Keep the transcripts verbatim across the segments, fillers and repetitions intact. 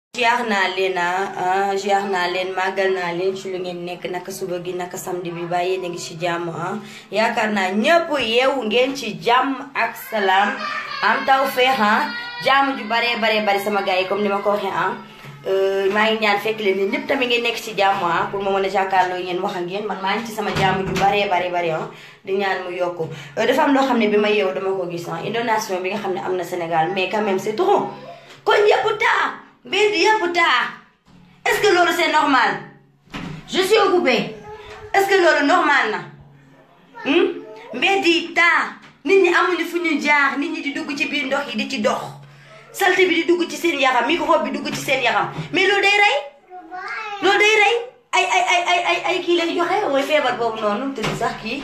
ziar naa leen ah ziar naa leen màggal naa leen ci lu ngeen nekk naka suba gi naka samedi bi bàyyi yéen a ngi ci jàmm ah yaakaar naa ñëpp yeewu ngeen ci jàmm ak salaam am taw feex ah jàmm ju baree baree bari sama gars yi comme ni ma ko waxee ah maa ngi ñaan fekk leen ni ñëpp tamit ngeen nekk ci jàmm ah pour ma mën a jàkkaarloo ngeen wax ak yéen man maa ngi ci sama jàmm ju baree baree bari ah di ñaan mu yokku dafa am loo xam ne bi ma yeewu dama ko gis ah inondation bi nga xam ne am na Sénégal mais quand même c'est trop kon yëpp taa mbedd yëpp taa est-ce que loolu c'est normal je suis occupée est-ce que loolu normal na mbedd yi taa nit ñi amuñu fu ñu jaar nit ñi di dugg ci biir ndox yi di ci dox salte bi di dugg ci seen yaram microbe bi dugg ci seen yaram mais loolu day rey loolu day rey ay ay ay ay ay ay kii lay joxe mooy feebar boobu noonu te sax kii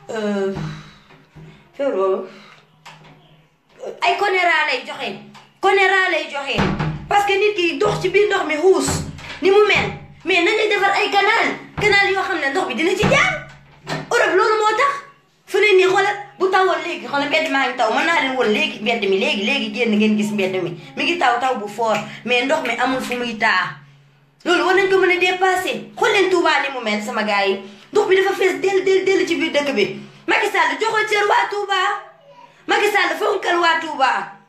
feebar boobu ay choléra lay joxe choléra lay joxe. parce que nit ki dox ci biir ndox mi xuus ni mu mel mais nañuy defar ay canal canal yoo xam ne ndox bi dina ci jaar Europe loolu moo tax fu ne nii xoolal bu tawoon léegi xoolal mbedd maa ngi taw mën naa leen woon léegi mbedd mi léegi léegi génn ngeen gis mbedd mi mi ngi taw taw bu fort mais ndox mi amul fu muy taa loolu war nañ ko mën a dépasser xool leen Touba ni mu mel sama gars yi ndox bi dafa fees del del del ci biir dëkk bi Macky Sall joxo cër waa Touba Macky Sall fonkal waa Touba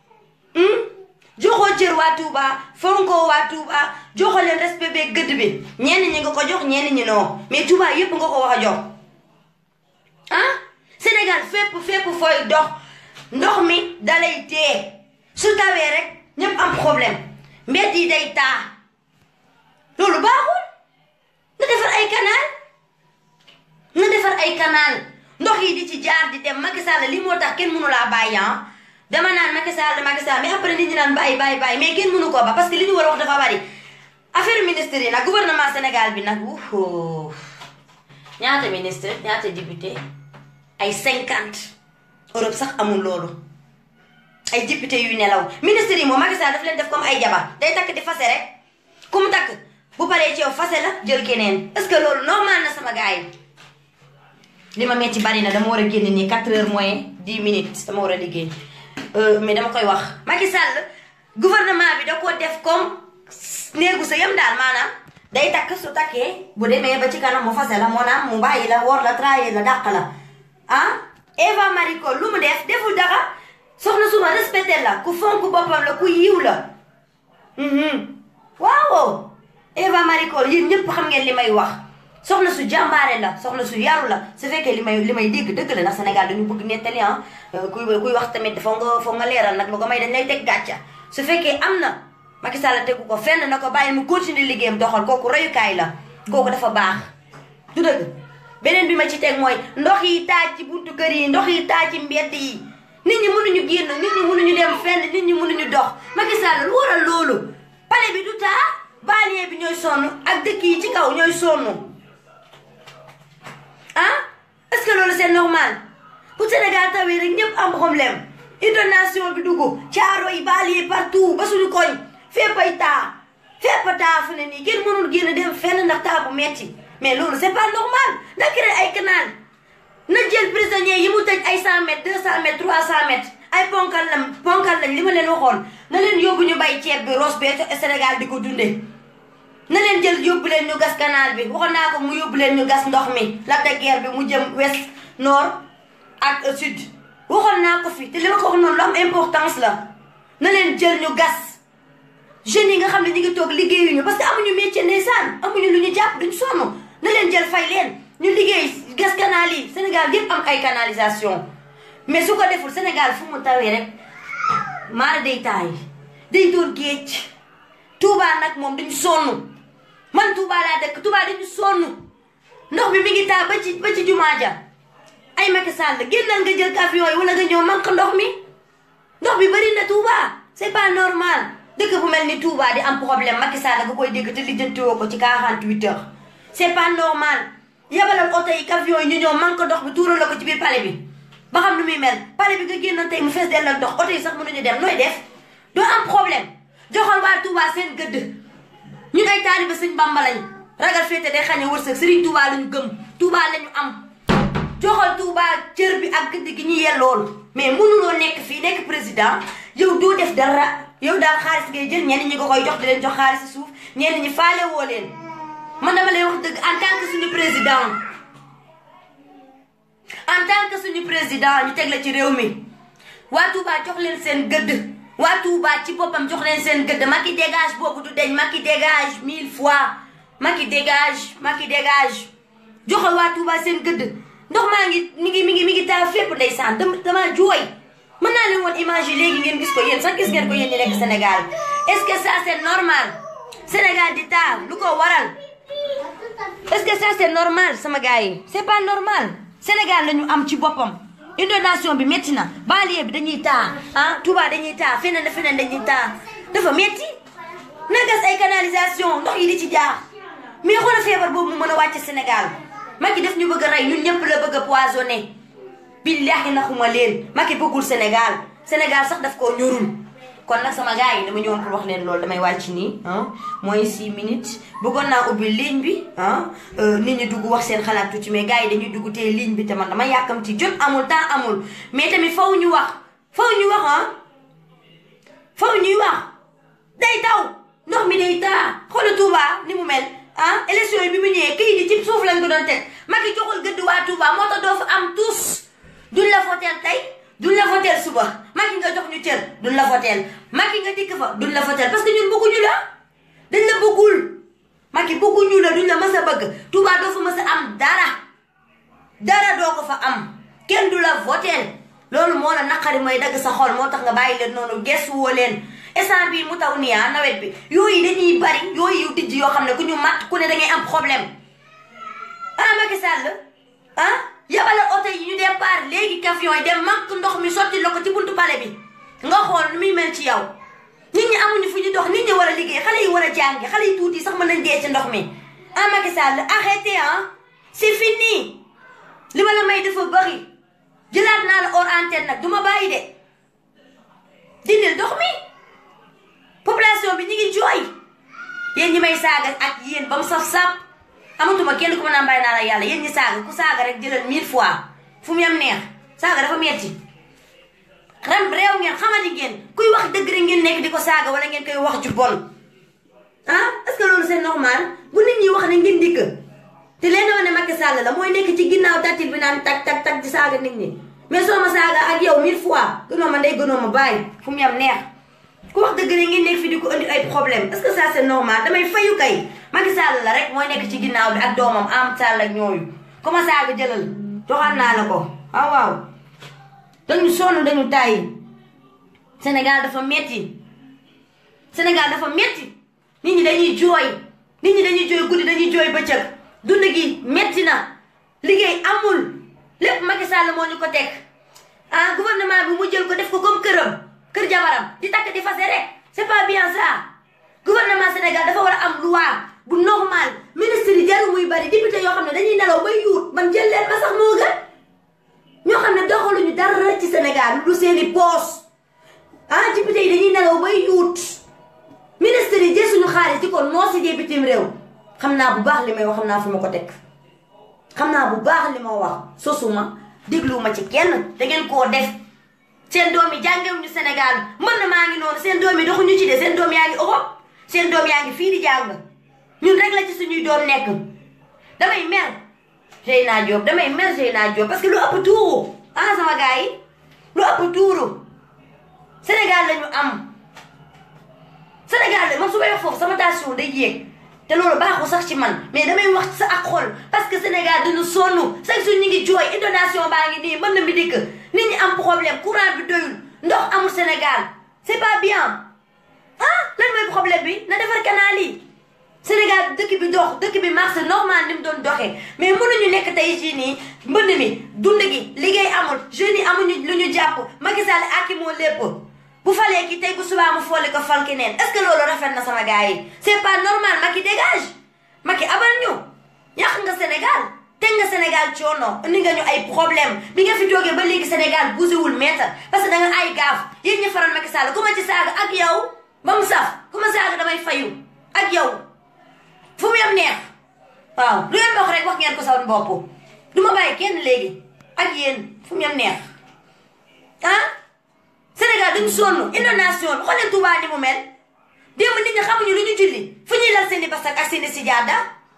joxoo cër waa Touba fonkoo waa Touba joxo leen respect beeg gëdd bi ñenn ñi nga ko jox ñenn ñi non mais Touba yëpp nga ko wax a jox ah Sénégal fépp fépp fooy dox ndox mi dalay tee su tawee rek ñëpp am problème mbedd yi day taa loolu baaxul na defar ay canal na defar ay canal ndox yi di ci jaar di dem Macky Sall li moo tax kenn mënu laa bàyyi dama naan Macky Sall Macky Sall mais après nit ñi naan bàyyi bàyyi bàyyi mais kenn mënu ko ba parce que li ñu war a wax dafa bari affaire ministre yi nag gouvernement Sénégal bi nag wuuu ñaata ministre ñaata député ay cinquante Europe sax amul loolu ay député yu nelaw ministre yi moom Macky Sall daf leen def comme ay jabar day takk di fase rek ku mu takk bu paree ci yow fase la jël keneen est-ce que loolu normal na sama gars yi li ma metti bari na dama war a génn nii quatre heures moins dix minutes dama war a liggéey mais dama koy wax Macky Sall gouvernement bi da ko def comme néegu sa yam daal maanaam day takk su takkee bu demee ba ci kanam mu fase la moo naam mu bàyyi la wor la trahir la dàq la ah Eva Marie Coll lu mu def deful dara soxna suma respecté la ku fonk boppam la ku yiw la waaw Eva Marie Coll yéen ñëpp xam ngeen li may wax soxna su jàmbaare la soxna su yaru la su fekkee li may li may dégg dëgg la ndax Sénégal dañu bëgg nettali ah kuy kuy wax tamit foog nga foog nga leeral nag lu ko may dañ lay teg gàcca su fekkee am na Macky Sall tegu ko fenn na ko bàyyi mu continuer liggéeyam doxal kooku royukaay la kooku dafa baax du dëgg beneen bi ma ci teg mooy ndox yi taaj ci buntu kër yi ndox yi taaj ci mbedd yi nit ñi mënuñu génn nit ñi mënuñu dem fenn nit ñi mënuñu dox Macky Sall lu waral loolu palais bi du taa banlieue bi ñooy sonn ak dëkk yi ci kaw ñooy sonn ah est-ce que loolu c'est normal pour Sénégal tawee rek ñëpp am problème inondation bi dugg caaro yi banlieue partout ba suñu koñ fépp ay taa fépp a taa fu ne nii kenn mënul génn dem fenn ndax taa bu metti mais loolu c'est pas normal na créé ay canal na jël prisonniers yi mu tëj ay cent mètres deux cent mètres trois cent mètres ay ponkal lam ponkal lañ li ma leen waxoon na leen yóbbu ñu bay ceeb bi Ross Béthio Sénégal di ko dundee na leen jël yóbbu leen ñu gas canal bi waxoon naa ko mu yóbbu leen ñu gas ndox mi Lac de Guiers bi mu jëm ouest nord ak sud waxoon naa ko fi te li ma ko wax noonu lu am importance la na leen jël ñu gas jeunes yi nga xam ne ñu ngi toog liggéeyuñu parce que amuñu métier ndeysaan amuñu lu ñu jàpp duñ sonn na leen jël fay leen ñu liggéey gas canal yi Sénégal yëpp am ay canalisation mais su ko deful Sénégal fu mu tawee rek maara day taay day doon géej Touba nag moom dañu sonn man Touba laa dëkk Touba dañu sonn ndox bi mi ngi taa ba ci ba ci jumaa ja ay Macky Sall génnal nga jël avion yi wala nga ñëw manque ndox mi ndox bi bëri na Touba c'est pas normal dëkk bu mel ni Touba di am problème Macky Sall nga koy dégg te lijjantiwoo ko ci quarante-huit heures c'est pas normal yabalal oto yi avion yi ñu ñëw manque ndox bi tuural la ko ci biir palais bi ba xam lu muy mel palais bi nga génnoon tey mu fees dell ak ndox oto yi sax mënuñu dem nooy def doo am problème joxal waa Touba seen gëdd ñun ay taaliba Sëñ Bamba lañ ragal féete day xañe wërsëg Serigne Touba lañu gëm Touba lañu am joxal Touba cër bi ak gëdd gi ñu yellool mais mënuloo nekk fii nekk président yow doo def dara yow daal xaalis ngay jël ñenn ñi nga koy jox di leen jox xaalis si suuf ñenn ñi faale woo leen man dama lay wax dëgg en tant que suñu président en tant que suñu président ñu teg la ci réew mi waa Touba jox leen seen gëdd waa Touba ci boppam jox leen seen gëdd Macky dégage boobu du deñ Macky dégage mille fois Macky dégage Macky dégage joxal waa Touba seen gëdd ndox maa ngi mi ngi mi ngi mi ngi taa fépp ndeysaan dama jooy mën naa leen woon image yi léegi ngeen gis ko yéen sax gis ngeen ko yéen ñi nekk Sénégal est-ce que ça c'est normal Sénégal di taa lu ko waral est-ce que ça c'est normal sama gars yi c'est pas normal Sénégal la ñu am ci boppam inondation bi métti na banlieue bi dañuy taa ah Touba dañuy taa feneen feneen dañuy taa dafa métti na gas ay canalisation ndox yi di ci jaar mais xoolal feebar boobu mu mën a wàcc Sénégal Macky def ñu bëgg a rey ñun ñëpp la bëgg a poisonné billahi naxuma leen Macky bëggul Sénégal Sénégal sax daf koo ñorul kon nag sama gars yi dama ñëwoon pour wax leen loolu damay wàcc nii ah mooy six minutes bëggoon naa ubbi ligne bi ah nit ñi dugg wax seen xalaat tuuti mais gars yi dañuy dugg tey ligne bi te man dama yàkkamti jot amul temps amul mais tamit faw ñu wax faw ñu wax ah faw ñuy wax day taw ndox mi day taa xoolal Touba ni mu mel ah élection yi bi mu ñëwee kii di ci suuf lañ ko doon teg Macky joxul gëdd waa Touba moo tax doo fa am tous duñ la voteel tey duñ la voteel suba Macky nga jox ñu cër duñ la voteel Macky nga dikk fa duñ la voteel parce que ñun bëgguñu la dañ la bëggul Macky bëgguñu la duñ la mës a bëgg Touba doo fa mës a am dara dara doo ko fa am kenn du la voteel loolu moo la naqari mooy dagg sa xol moo tax nga bàyyi leen noonu gestu woo leen instant bii mu taw nii ah nawet bi yooyu dañuy bari yooyu yu dijj yoo xam ne ku ñu matt ku ne da ngay am problème ah Macky Sall ah yabala oto yi ñu départ léegi camion yi dem manque ndox mi sotti la ko ci buntu pale bi nga xool nu muy mel ci yow nit ñi amuñu fu ñu dox nit ñi war a liggéey xale yi war a jàngi xale yi tuuti sax mën nañ dee ci ndox mi ah Macky Sall arrêtez ah c'est fini li ma la may dafa bari jëlaat naa la hors antenne nag du ma bàyyi de dindil ndox mi population bi ñu ngi jooy yéen ñi may saaga ak yéen ba mu saf sap amatuma kenn ku ma naan bàyyi naa la yàlla yéen ñi saaga ku saaga rek jëlal mille fois fu mu yam neex saaga dafa metti ren réew ngeen xamati ngeen kuy wax dëgg rek ngeen nekk di ko saaga wala ngeen koy wax ju bon ah est-ce que loolu c'est normal bu nit ñi wax ne ngeen dikk te leen dama ne Macky Sall la mooy nekk ci ginnaaw tatil bi naan tak tak tak di saaga nit ñi mais soo ma saaga ak yow mille fois gënoo ma ndey gënoo ma bàyyi fu mu yam neex ku wax dëgg rek ngeen nekk fi di ko indi ay problème est-ce que ça c'est normal damay fayu kay Macky Sall la rek mooy nekk ci ginnaaw bi ak doomam am Sall ak ñooyu comme saaga jëlal joxaan naa la ko waaw waaw dañu sonn dañu tàyyi Sénégal dafa metti Sénégal dafa metti nit ñi dañuy jooy nit ñi dañuy jooy guddi dañuy jooy bëccëg dund gi metti na liggéey amul lépp Macky Sall moo ñu ko teg ah gouvernement bi mu jël ko def ko comme këram kër jabaram di takk di fase rek c'est pas bien ça gouvernement Sénégal dafa war a am loi bu normal ministre yi jarul muy bari député yoo xam ne dañuy nelaw bay yuut man jël leen ma sax moo gën ñoo xam ne doxaluñu dara ci Sénégal lu seeni poos ah député yi dañuy nelaw bay yuut ministre yi jël suñu xaalis di ko noosi dee bitim réew xam naa bu baax li may wax xam naa fi ma ko teg xam naa bu baax li ma wax sosuma dégluwuma ci kenn da ngeen koo def seen doom yi jàngewuñu Sénégal mën na maa ngi noonu seen doom yi doxuñu ci de seen doom yaa ngi Europe seen doom yaa ngi fii di jàng ñun rek la ci suñuy doom nekk damay mer Zeyna Diop damay mer Zeyna Diop parce que lu ëpp tuuru ah sama gars yi lu ëpp tuuru Sénégal la ñu am Sénégal la man su may wax foofu sama tension day yéeg te loolu baaxul sax ci man mais damay wax sa ak xol parce que Sénégal dañu sonn chaque jour ñu ngi jooy inondation baa ngi nii mën na mi dikk nit ñi am problème courant bi doyul ndox amul Sénégal c'est pas bien ah lan mooy problème bi na defar canal yi Sénégal dëkk bi dox dëkk bi marché normal ni mu doon doxee mais mënuñu nekk tey jii nii mbënd mi dund gi liggéey amul jeunes yi amuñu lu ñu jàpp Macky Sall aki moo lépp bu falee ki tey bu subaa mu foole ko fal keneen est-ce que loolu rafet na sama gars yi c'est pas normal Macky dégage Macky abal ñu yàq nga Sénégal teg nga Sénégal coono indi nga ñu ay problème bi nga fi jógee ba léegi Sénégal bougéwul mètre parce que da nga ay gaaf yéen ñi faral Macky Sall ku ma ci saaga ak yow ba mu saf ku ma saaga damay fayu ak yow fu mu yam neex waaw lu ngeen wax rek wax ngeen ko sawoon bopp du ma bàyyi kenn léegi ak yéen fu mu yam neex ah Sénégal dañu sonn inondation bi xool leen Touba ni mu mel démb nit ñi xamuñu lu ñu julli fu ñuy lal seeni basak ak seeni sijaada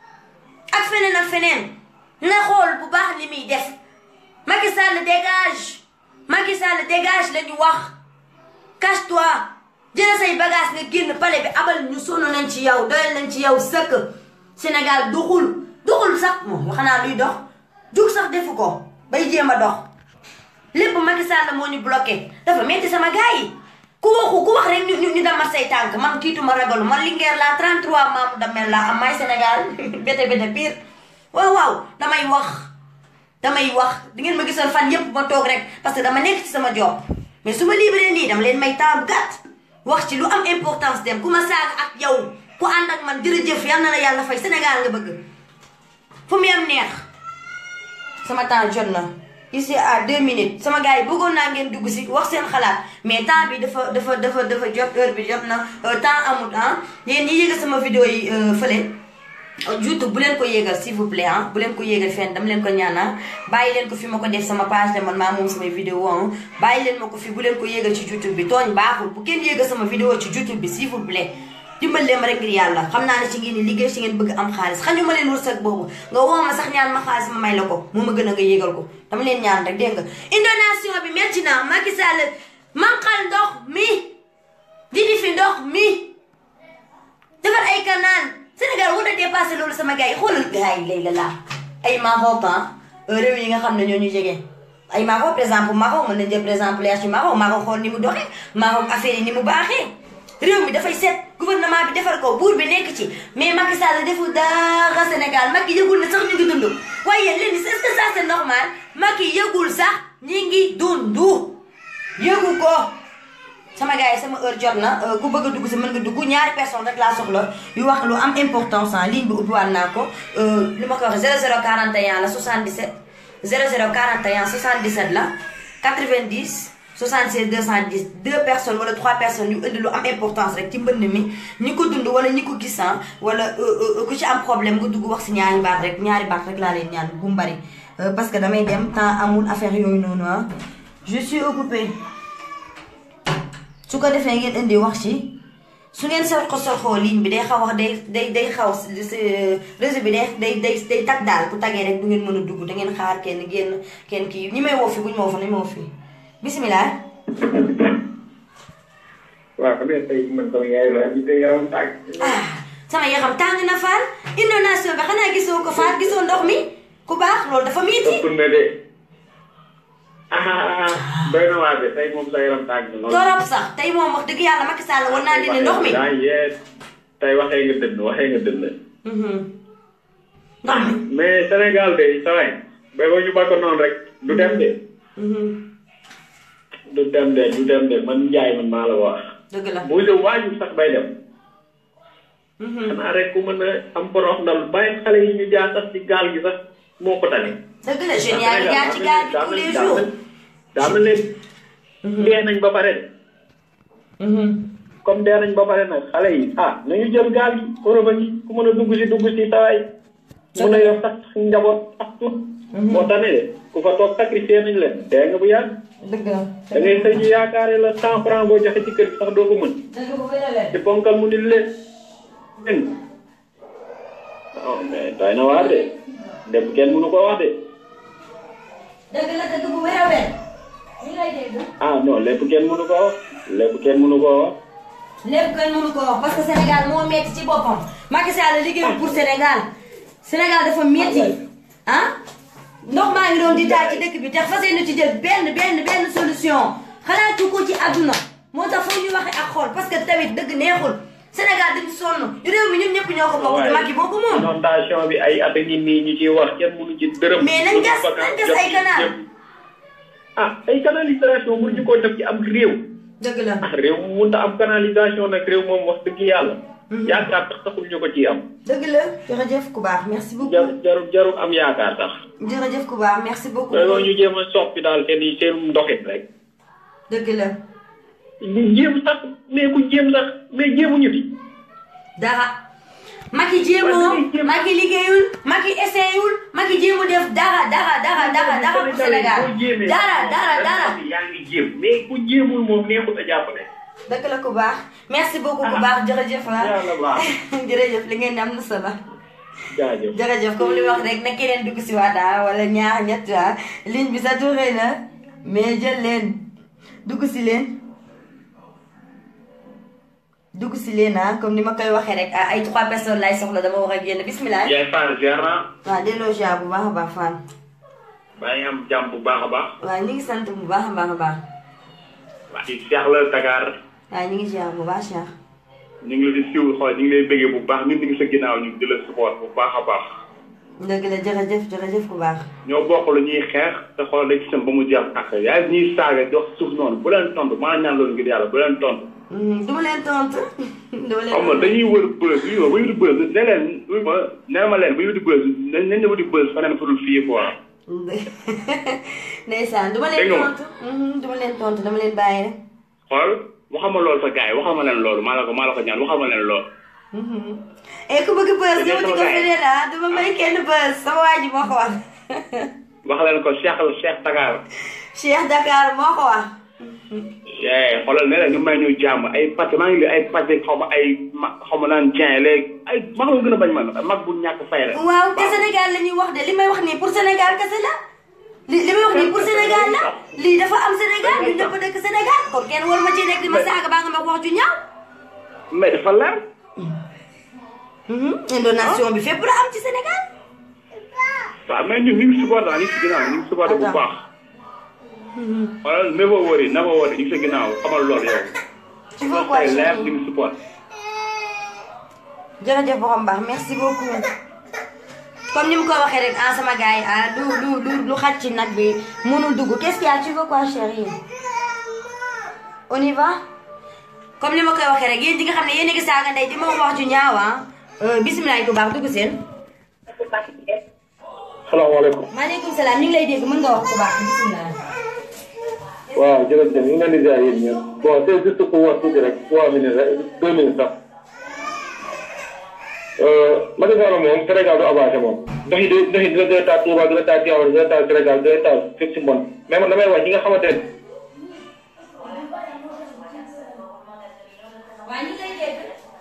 ak feneen ak feneen na xool bu baax li muy def Macky Sall dégage Macky Sall dégage la ñu wax cache-toi jël say bagage nga génn palais bi abal ñu sonn nañ ci yow doyal nañ ci yow sëkk Sénégal doxul doxul sax moom xanaa luy dox jug sax defu ko bay jéem a dox lépp Macky Sall moo ñu bloqué dafa metti sama gars yi ku waxu ku wax rek ñu ñu damat say tànk man kiituma ragalu man Linguère la trente-trois maamu damel la am may Sénégal bete bete pire waaw waaw damay wax damay wax di ngeen ma gisoon fan yépp ma toog rek parce que dama nekk ci sama job mais su ma libéré nii dama leen may temps bu gàtt wax ci lu am importance dem ku ma saaga ak yow ku ànd ak man jërëjëf yal na la yàlla fay Sénégal nga bëgg fu mu yem neex sama temps jot na ici à deux minutes sama gars yi bëggoon naa ngeen dugg si wax seen xalaat mais temps bi dafa dafa dafa dafa jot heure bi jot na temps amut ah yéen ñi yéegal sama vidéo yi fële YouTube bu leen ko yéegal s'il vous plaît ah bu leen ko yéegal fenn dama leen ko ñaan bàyyi leen ko fi ma ko def sama page de man maa moom samay vidéo ah bàyyi leen ma ko fi bu leen ko yéegal ci YouTube bi tooñ baaxul bu kenn yéegal sama vidéo ci YouTube bi s'il vous plaît dimbal leen ma rek ngir yàlla xam naa ne ci ngeen ni liggéey ci ngeen bëgg am xaalis xañu ma leen wërsëg boobu nga woo ma sax ñaan ma xaalis ma may la ko moo ma gën a nga yéegal ko dama leen ñaan rek dégg nga inondation bi metti na Macky Sall manqal ndox mi didi fi ndox mi defar ay canal Sénégal war a dépassé loolu sama gars yi xoolal gars yi lay la laa ay Maroc réew yi nga xam ne ñoo ñu jege ay Maroc par exemple Maroc mën nañ jël par exemple ci Maroc Maroc xool ni mu doxee Maroc affaire yi ni mu baaxee réew mi dafay seet gouvernement bi defar ko buur bi nekk ci mais Macky Sall deful dara Sénégal Macky yëgul na sax ñu ngi dund waaye yéen léegi est-ce que ça c'est normal Macky yëgul sax ñi ngi dund yëgu ko sama gars yi sama heure jot na ku bëgg a dugg si mën nga dugg ñaari personne rek laa soxla yu wax lu am importance en ligne bi ubbiwaat naa ko li ma ko wax zéro zéro quarante et un la soixante-dix-sept zéro zéro quarante et un soixante-dix-sept la quatre-vingt-dix soixante-seize deux cent dix deux personnes wala trois personnes yu indi lu am importance rek ci mbënd mi ñi ko dund wala ñi ko gis wala ku ci am problème nga dugg wax si ñaari baat rek ñaari baat rek laa leen ñaan bu mu bari parce que damay dem temps amul affaire yooyu noonu ah je suis occupée su ko defee ngeen indi wax ci su ngeen sor ko sorxoo ligne bi day xaw wax day day day xaw réseau bi day day day day tag daal bu tagee rek du ngeen mën a dugg da ngeen xaar kenn génn kenn kii ñi may woo fi buñu ma woo fa nañu ma woo fii bisimilah. waaw xam nga tey man sama yaay la ñu tey yaram tàng. ah sama yaram tàng na Fall inondation bi xanaa gisoo ko Fall gisoo ndox mi ku baax loolu dafa miiti. ëpp na de ah doy na waa de tey moom sa yaram tàng na. torop sax tey moom wax dëgg yàlla Macky Sall war naa dindi ndox mi. daa yee tey waxee nga dënn waxee nga dënn. ndox mi. mais Sénégal de saa waay ba ñu ba ko noonu rek du dem de. du dem de du dem de man Ndiaye man maa la wax. dëgg la bu dee waajur sax bay dem. xanaa rek ku mën a am porox ndal bàyyi xale yi ñu jaar sax ci gaal gi sax moo ko tane. dëgg la jeunes yaa ngi jaar ci gaal gi tous les jours. daa mel leen. dee nañ ba pare. comme dee nañ ba pare nag xale yi ah nañu jël gaal gi Europe gi ku mën a dugg si dugg si tawaay. mën a yor sax njaboot ak tout. moo tane de ku fa toog sacrifié nañ leen dee nga bu yàgg. dëgg la da ngay sëñ ñu yaakaare la cent franc boo joxe ci kër sax doo ko mën. dëgg bu gën a leen. ci ponkal mu nit leen. dégg nga non mais doy na waar de dem kenn mënu ko wax de. dëgg la dëgg bu wér a wér. ñu lay dégg. ah non lépp kenn mënu ko wax lépp kenn mënu ko wax. lépp kenn mënu ko wax parce que Sénégal moo metti ci boppam Macky Sall liggéeyul pour Sénégal Sénégal dafa metti ah. ndox maa ngi doon di taa ci dëkk bi te fas yéene ci jël benn benn benn solution xalaatu ko ci àdduna moo tax foog ñu waxee ak xool parce que tamit dëgg neexul Sénégal dañu sonn réew mi ñun ñëpp ñoo ko bokk. Macky boo ko moom. inondation bi ay at a ngi nii ñu ciy wax kenn mënu ci dërëm. mais nañ gas nañ gas ay canal. ah ay canalisation mënuñu ko def ci am réew. dëgg la ah réew mu mënut a am canalisation nag réew moom wax dëgg yàlla. yaakaar tax taxul ñu ko ciy am. dëgg la jërëjëf ku baax merci beaucoup. jarul jarul jarul am yaakaar tax. jërëjëf ku baax merci beaucoup. loolu ñu jéem a soppi daal seen i seen ndoxit rek. dëgg la. ñu jéem sax mais ku jéem sax mais jéemuñu fi. dara Macky jéemoo Macky liggéeyul Macky essayul Macky jéemu def dara dara dara dara dara pour Sénégal dara dara dara. yaa ngi jéem mais ku jéemul moom neexut a jàppale. dëgg la ku baax merci beaucoup ku baax jërëjëf ah. jërëjëf li ngeen am na solo. jaajëf jërëjëf comme li wax rek na keneen dugg si waat wala ñaar ñett ah ligne bi saturé na mais jël leen dugg si leen. dugg si leen ah comme ni ma koy waxee rek ay trois personnes lay soxla dama war a génn bismillah. yaay Fane ziar naa. waaw delloo ziar bu baax a baax Fane. baa ngi am jàmm bu baax a baax. waaw ñu ngi sant bu baax a baax a baax. waa ci Cheikh la Dakar. waaw ñu ngi ziar bu baax Cheikh. ñu ngi lay siiw xool ñu ngi lay bëggee bu baax ñun ñu ngi sa ginnaaw ñu di la support bu baax a baax. dëgg la jërëjëf jërëjëf ku baax. ñoo bokk lu ñuy xeex te xool dañ ci sam ba mu jeex ak yaay ñuy saaga dox suuf noonu bu leen tontu maa ñaan loolu ngir yàlla bu leen tontu. du ma leen tontu. du ma leen xam nga dañuy wër bës yi ba wuti bës ne leen ma nee ma leen ba wuti bës nañ nañ la wuti bës faneen fudul fii quoi. ndeysaan du ma leen tontu. du ma leen tontu dama leen bàyyi rek. xool waxama loolu sa gars yi waxama leen loolu maa la ko maa la ko ñaan waxama leen loolu. et ku bëgg bës ñëw ci ko feneen ah dama may kenn bës sama waa ji moo ko wax. wax leen ko Cheikh Cheikh Dakar. Cheikh Dakar moo ko wax. eh xoolal ne la ñu may ñu jàmm ay pàcc maa ngi li ay pàcc xaw ma ay ma xaw ma naan Dieng léegi ay maa ngi gën a bañ man mag bu ñàkk fay rek. waaw te Sénégal la ñuy wax de li may wax nii pour Sénégal kese la. li li may wax nii pour Sénégal la lii dafa am Sénégal ñun ñëpp dëkk Sénégal kon kenn war ma ci nekk di ma saaga baa nga ma wax ju ñaaw. mais dafa leer. indonation bi fépp la am ci Sénégal. waaw mais ñun ñu ngi supporté ñu ngi si ginnaaw ñu ngi supporté bu baax. xoolal never worry never worry ñu ngi si ginnaaw xamal loolu yow. tu vois quoi leer ñu ngi supporté. jërëjëf borom baax merci beaucoup. comme ni mu ko waxee rek ah sama gars yi ah lu lu lu lu xaj ci nag bi mënul dugg qu'est-ce qu'il y a tu veux quoi chérie. on y va. comme ni ma koy waxee rek yéen ñi nga xam ne yéen a ngi saaga ndey di ma wax ju ñaaw ah bisimilah ku baax dugg seen. salaamaaleykum. maaleykum salaam ñu ngi lay dégg mën nga wax ku baax bisimilah. waaw jërëjëf ñu ngi leen di ziar yéen ñëpp bon c'est juste pour wax tuuti rek trois minutes rek deux minutes sax. Macky Sall moom Sénégal du avancé moom ndox yi ndox yi dina gën a taal Touba dina taal Tivaouane dina taal Sénégal dina taal fépp si mbon mais man damay wax ñi nga xamante ne. waaw ñu ngi lay dégg.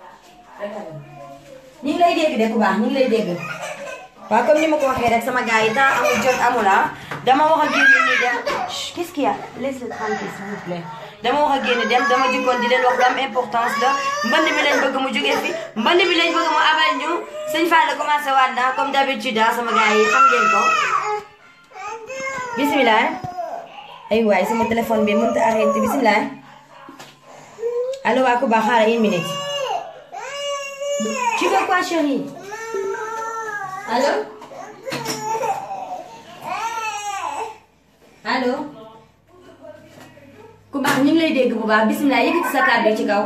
ñu ngi lay dégg de ku baax ñu ngi lay dégg. waaw comme ni ma ko waxee rek sama gars yi daa amul jot amul ah dama wax ak yéen ñi dem qu'est-ce qu'il y a laissez tranquille s'il vous plaît dama wax ak yéen dem dama jikkoon di leen wax lu am importance la mbënd bi lañ bëgg mu jógee fi mbënd bi lañ bëgg mu abal ñu sëñ Fall commencé waat na comme d'habitude ah sama gars yi xam ngeen ko bisimilah ay waay sama téléphone bi mënut a arrêté bisimilah allo waa ku baax xaaral une minute tu veux quoi chérie allo allo ku baax ñu ngi lay dégg bu baax bisimilah yëkkati sa kàddu ci kaw.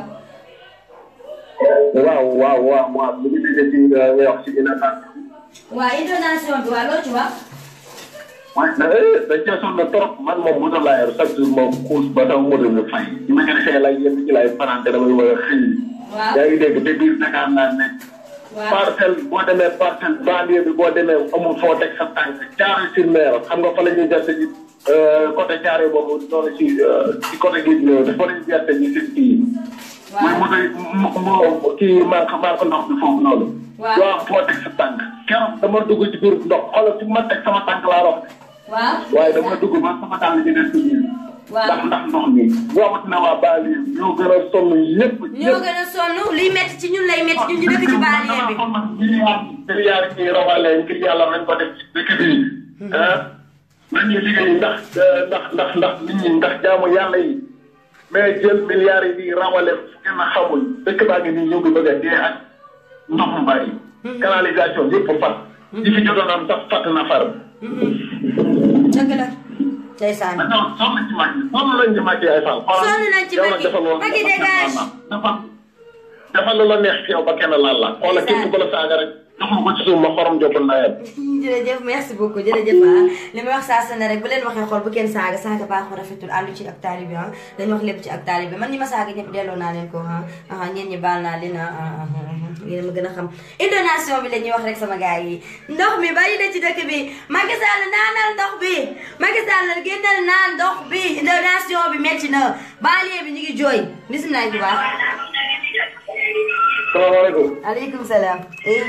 waaw waaw waaw waaw bu ñu déggee ci ngay wax ci inondation. waaw inondation bi waaw loo ci wax. waaye nag dañ cee sonn trop man moom moto laa yor chaque jour moom xuus ba sama moto bi fay. li ma gën a xëy la yéen ci laay farante damay war a xëy. waaw yaa ngi dégg te biir Dakar laa nekk. waaw parcelle boo demee parcelle banlieue bi boo demee amul foo teg sa tànk Thiaroye sur Mer xam nga fa la ñuy gerte ji côté Thiaroye boobu noonu ci ci côté géej gi dafa la ñuy gerte ji si kii. waaw mooy moto mu kii manque manque ndox bi foofu noonu. waaw doo am foo teg sa tànk. keroog dama dugg ci biir ndox xoolal fi ma teg sama tànk laa wax. waaw waaye dama dugg ba sama tànk ji des ci biir. waaw ndax ndax ndox mi. rawatina waa banlieue ñoo gën a sonn ñëpp. ñoo gën a sonn liy métti ci ñun lay métti ñun ñu dëkk ci banlieue bi. milliards yi rawale ngir yàlla nañ ko def ci dëkk bi. ah nañu liggéey ndax ndax ndax ndax nit ñi ndax jaamu yàlla yi mais jël milliards yi di rawale kenn xamul dëkk baa ngi nii ñu ngi bëgg a dee ak ndox mu bari. canalisation yëpp fat. yi fi jotoon am sax fat na far. dëgg la. ndeysaan. non sonn ci Macky sonn nañ ci Macky ay fan. sonn nañ ci Macky Macky dégage. defal la neex ci yow ba kenn laal la xoolal képp ko la saaga rek joxul ko ci suuf ma xorom jokkul ndayam. jërëjëf merci beaucoup jërëjëf ah li may wax saa su ne rek bu leen waxee xool bu kenn saaga saaga baaxul rafetul àndu ci ak taalibe ah dañu wax lépp ci ak taalibe man ñi ma saaga ñëpp delloo naa leen ko ah ah ñeen ñi baal naa leen ah yéen ma gën a xam intonation bi la ñuy wax rek sama gars yi ndox mi bari na ci dëkk bi Macky Sall naanal ndox bi Macky Sall génnal naan ndox bi intonation bi métti na banlieue bi ñu ngi jooy bisimilah bu baax. salaamaaleykum. aleykum salaam.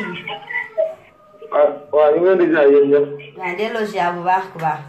ah waaw ñu ngi leen di ziar yéen ñëpp. waaw delloo ziar bu baax ku baax.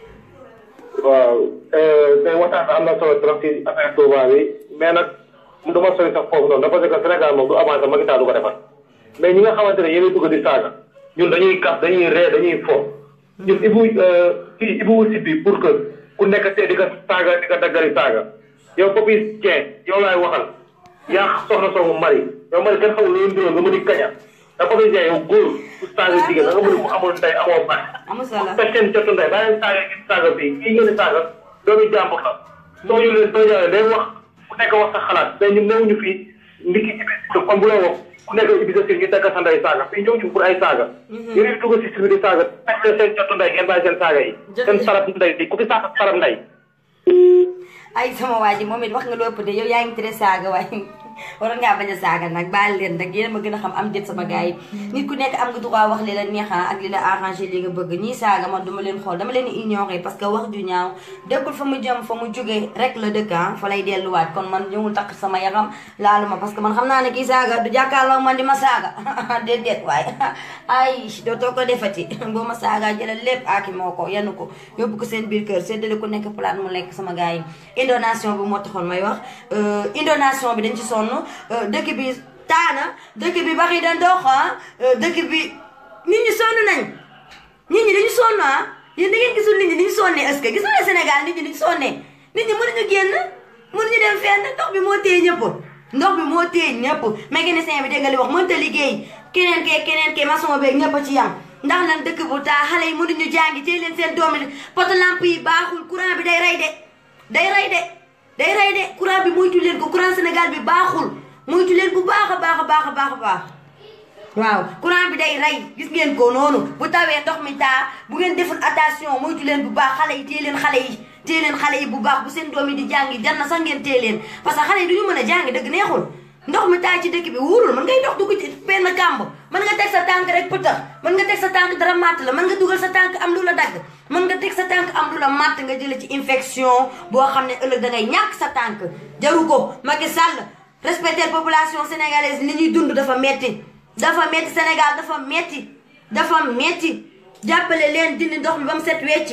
waaw tey waxtaan am na solo trop ci affaire Touba bi mais nag du ma sori sax foofu noonu parce que Sénégal moom du avancé Macky Sall du ko defar mais ñi nga xamante ne yéen a dugg di saaga ñun dañuy kaf dañuy ree dañuy fo. ñun Ibou kii Ibou si bi pour que ku nekk tey di ko saaga di ko daggali saaga yow Papis Dieng yow laay waxal yaa soxna soomu Mari yow Mari kenn xamul lu leen diroon nga mën di kaña da Papis Dieng yow góor ku saaga jigéen da nga mën mu amul ndey amoo baay. amul solo te seen jotu ndey bàyyi leen saaga gi saaga fii kii ngeen di saaga doomu jàmbur la soo ñu leen soo jaaree day wax ku nekk wax sa xalaat mais ñun newuñu fii ndiki ci biir kon bu lay wax ku nekk ibbi sa sir ñu tekk sa ndey saaga fii ñëw ñu pour ay saaga yéen di dugg si sir bi di saaga teg leen seen jotu ndey ngeen bàyyi seen saaga yi seen sarab ndey di ku fi saaga sarab ndey ay sama waa ji moom it wax nga lu ëpp de yow yaa ngi tere saaga waaye waroon ngaa bañ a saaga nag baal leen rek yéen ma gën a xam am jët sama gars yi nit ku nekk am nga droit wax li la neex ak li la arrangé li nga bëgg ñii saaga man duma leen xool dama leen di ignorer parce que wax ju ñaaw dëkkul fa mu jëm fa mu jógee rek la dëkk fa lay delluwaat kon man ñëwul takk sama yaram laalu ma parce que man xam naa ne kii saaga du jàkkaarloo man di ma saaga déedéet waaye ay dootoo ko defati boo ma saaga jëlal lépp aaki moo ko yenn ko yóbbu ko seen biir kër séddale ku nekk plat mu lekk sama gars yi indonation bi moo taxoon may wax indonation bi dañ ci sonn dëkk bi taana dëkk bi bari da ndox dëkk bi nit ñi sonn nañ nit ñi dañu sonn ah yéen da ngeen gisul nit ñi ni ñu sonnee est-ce que gisul ne Sénégal nit ñi ni ñu sonnee nit ñi mënuñu génn mënuñu dem fenn ndox bi moo téye ñëpp ndox bi moo téye ñëpp mécanicien bi dégg nga li wax mënta liggéey keneen kee keneen kee maçon beeg ñëpp a ci yam ndax lan dëkk bu taa xale yi mënuñu jàngi téye leen seen doomi poto lampe yi baaxul courant bi day rey de day rey de day rey de courant bi moytu leen ko courant Sénégal bi baaxul moytu leen bu baax a baax a baax a baax a baax waaw courant bi day rey gis ngeen ko noonu bu tawee ndox mi taa bu ngeen deful attention moytu leen bu baax xale yi téye leen xale yi téye leen xale yi bu baax bu seen doom yi di jàngi jar na sax ngeen téye leen parce que xale yi duñu mën a jàngi dëgg neexul ndox mi taa ci dëkk bi wóorul mën ngay dox dugg ci benn kàmb mën nga teg sa tànk rek pëtax mën nga teg sa tànk dara màtt la mën nga dugal sa tànk am lu la dagg mën nga teg sa tànk am lu la màtt nga jële ci infection boo xam ne ëllëg da ngay ñàkk sa tànk jaru ko Macky Sall respecter population sénégalaise li ñuy dund dafa metti dafa metti Sénégal dafa metti dafa metti jàppale leen dindi ndox mi ba mu set wecci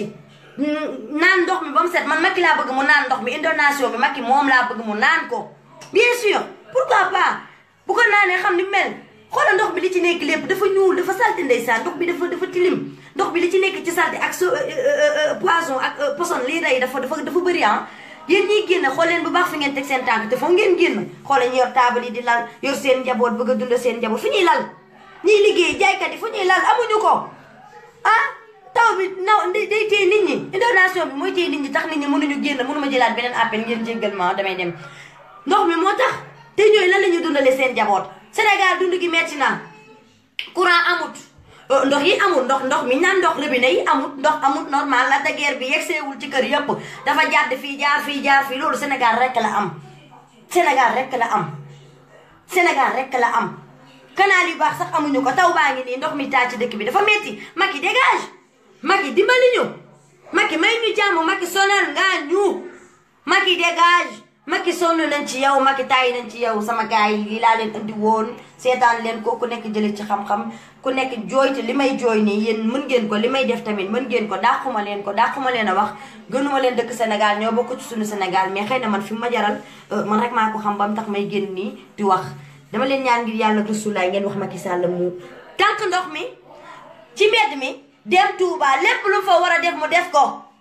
naan ndox mi ba mu set man Macky laa bëgg mu naan ndox mi inondation bi Macky moom laa bëgg mu naan ko bien sûr pourquoi pas bu ko naanee xam ni mel xoolal ndox bi li ci nekk lépp dafa ñuul dafa salte ndeysaan ndox bi dafa dafa tilim ndox bi li ci nekk ci salte ak so poison ak poison lii rey dafa dafa dafa bëri ah yéen ñiy génn xool leen bu baax fi ngeen teg seen tànk te foog ngeen génn xoolal ñu yor taabal yi di lal yor seen njaboot bëgg a dund seen njaboot fu ñuy lal ñiy liggéey jaaykat yi fu ñuy lal amuñu ko ah taw bi naw day téye nit ñi inondation bi mooy téye nit ñi tax nit ñi mënuñu génn mënuma jëlaat beneen appel ngeen jéggal ma damay dem ndox mi moo tax te ñooy lan la ñuy dundalee seen njaboot Sénégal dund gi metti na courant amut ndox yi amul ndox ndox mi naan ndox robinet yi amut ndox amut normal la guerre bi yegseewul ci kër yëpp dafa jàdd fii jaar fii jaar fii loolu Sénégal rek la am Sénégal rek la am Sénégal rek la am canal yu baax sax amuñu ko taw baa ngi nii ndox mi taa ci dëkk bi dafa metti Macky dégage Macky dimbali ñu Macky may ñu jàmm Macky sonal nga ñu Macky dégage Macky sonn nañ ci yow Macky taay nañ ci yow sama gars yi lii laa leen andi woon seetaan leen ko ku nekk jëlee ci xam-xam ku nekk jooy te li may jooy nii yéen mën ngeen ko li may def tamit mën ngeen ko dàquma leen ko dàquma leen a wax gënuma leen dëkk Sénégal ñoo bokk ci suñu Sénégal mais xëy na man fi ma jaral man rek maa ko xam ba mu tax may génn nii di wax dama leen ñaan ngir yàlla Rasulaay ngeen wax Macky Sall mu tànk ndox mi ci mbedd mi dem Touba lépp lu fa war a def mu def ko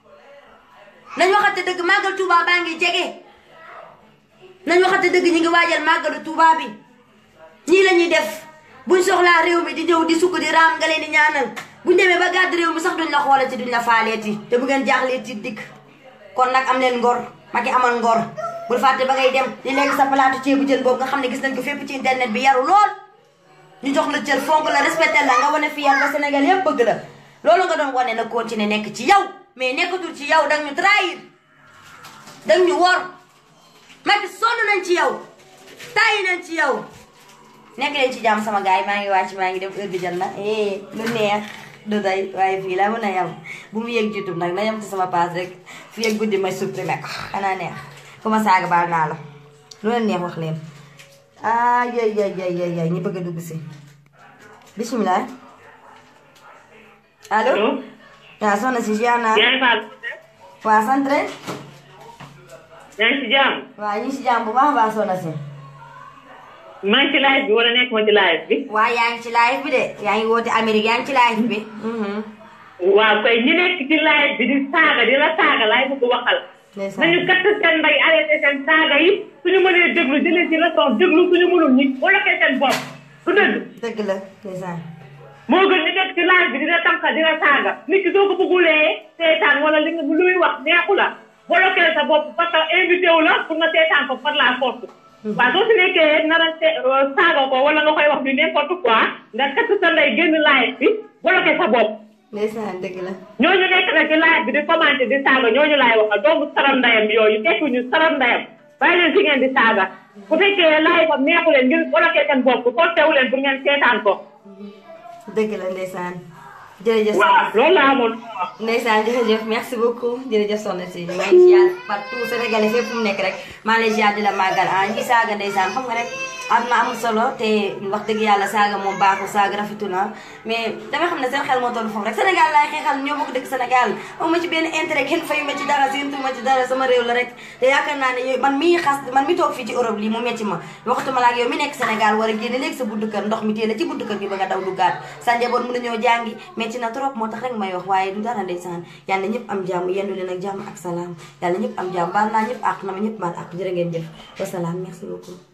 nañ waxante dëgg màggal Touba baa ngi jege nañ waxante dëgg ñi ngi waajal màggalu Touba bi ñii la ñuy def buñ soxlaa réew mi di ñëw di sukk di raam nga leen di ñaanal buñ demee ba gàdd réew mi sax duñ la xoolati duñ la faaleeti te bu ngeen jaaxlee ti dikk kon nag am leen ngor Macky amal ngor bul fàtte ba ngay dem di lekk sa palaatu ceebu jën boobu nga xam ne gis nañ ko fépp ci internet bi yaru lool ñu jox la cër fonk la respecté la nga wane fi yar ba Sénégal yëpp bëgg la loolu nga doon wane na continuer nekk ci yow mais nekkatul ci yow dang ñu trahir dang ñu wor Macky sonn nañ ci yow tàyyi nañ ci yow nekk leen ci jàmm sama gars yi maa ngi wàcc maa ngi dem heure bi jot na eh lu neex du day waaye fii laa mën a yem bu mu yëg YouTube nag na yem ci sama page rek fii ak guddi may supprimé ko xanaa neex ku ma saaga baal naa la lu leen neex wax leen ah yay yay yay yay yay ñi bëgg a dugg si bisimilah allo waaw soxna si ziar naa waa sant rek yaa ngi si jàmm waaw ñu ngi si jàmm bu baax a baax soxna si maa ngi ci live bi wala nekk ma ci live bi waaw yaa ngi ci live bi de yaa ngi woote Amérique yaa ngi ci live bi waaw kay ñi nekk ci live bi di saaga di la saaga laay bëgg waxal nañu katt seen mbay arrêté seen saaga yi suñu mënee déglu jëlee ci leçon déglu suñu mënul ñi wala kay seen bopp du dëgg dëgg la ndeysaan moo gën ñu nekk ci live bi dina tànka dina saaga nit ki soo ko bëggulee seetaan wala li nga luy wax neexu la bloqué sa bopp parce que invité wu la pour nga seetaan ko par la force waaw soo si nekkee nar a saaga ko wala nga koy wax bi n'importe quoi nga katt sa ndey génn live bi bloqué sa bopp ndeysaan dëgg la ñooñu nekk na ci live bi di commenté di saaga ñooñu laay waxal doomu saram ndayam yooyu tekkuñu saram ndayam bàyyi leen fi ngeen di saaga bu fekkee live am neexu leen ngeen bloqué seen bopp forcé wu leen pour ngeen seetaan ko dëgg la ndeysaan jërëjëf waaw loolu laa amoon ndeysaan jërëjëf merci beaucoup jërëjëf soxna si maa ngi ziar partout sénégalais fépp fu mu nekk rek maa lay ziar di la màggal ah ñi saaga ndeysaan xam nga rek am na amul solo te wax dëgg yàlla saaga moom baaxul saaga rafetu na mais dama xam ne seen xel moo toll foofu rek Sénégal laay xeexal ñoo bokk dëkk Sénégal amu ma ci benn intérêt kenn fayu ma ci dara séntu ma ci dara sama réew la rek te yaakaar naa ne yow man mii xas man mi toog fii ci Europe lii mu metti ma waxatuma la ak yow mi nekk Sénégal war a génne léegi sa buntu kër ndox mi téye la ci buntu kër gi ba nga daw duggaat sa njaboot mën a ñëw jàngi metti na trop moo tax rek may wax waaye du dara ndeysaan yàlla ñëpp am jàmm yendu leen ak jàmm ak salaam yàlla ñëpp am jàmm baal naa ñëpp àq na ma ñëpp baal àq jërë ngeen jëf wasalaam merci beaucoup